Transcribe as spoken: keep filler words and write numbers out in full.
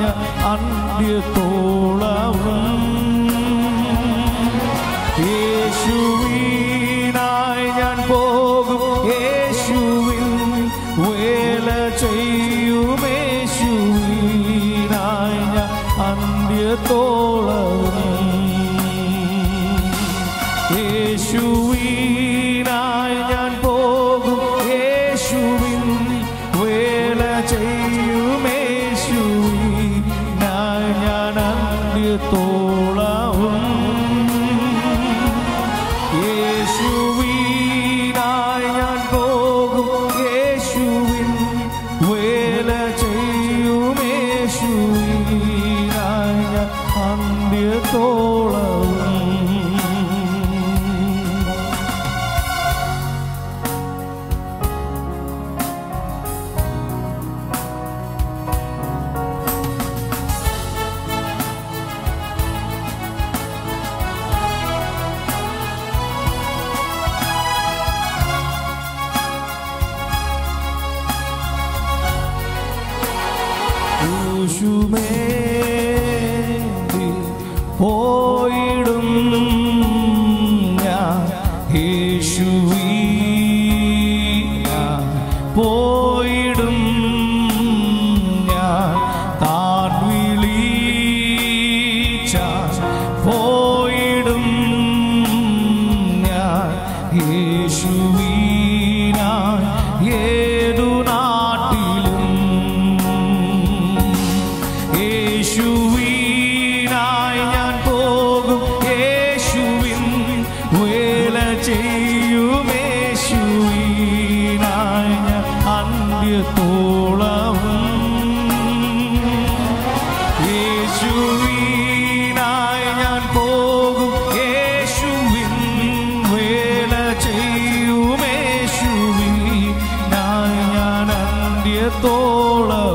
അന്ത്യത്തോളവും യേശുവിനായി ഞാൻ പോകും, യേശുവിൻ വേല ചെയ്യും, യേശുവിനായി ഞാൻ അന്ത്യത്തോളവും യേശുവിനായി ഞാൻ പോകും, യേശുവിൻ വേല ചെയ്യും, യേശുവിനായി ഞാൻ അന്ത്യത്തോളവും യേശുവിനായി ഞാൻ പോകും, യേശുവിൻ വേല ചെയ്യും, യേശുവിനായി ഞാൻ അന്ത്യത്തോളവും യേശുമേന്തി പോയിടും ഞാൻ, യേശുവിനായി പോയിടും ഞാൻ, താൻ വിളിച്ചാൽ പോയിടും ഞാൻ, യേശുവിനായി ഏതു നാട്ടിലും യേശുവിനായി ഞാൻ പോകും, യേശുവിൻ വേല ചെയ്യും, യേശുവിനായി ഞാൻ അന്ത്യത്തോളവും യേശുവിനായി ഞാൻ പോകും, യേശുവിൻ വേല ചെയ്യും, യേശുവിനായി ഞാൻ അന്ത്യത്തോളവും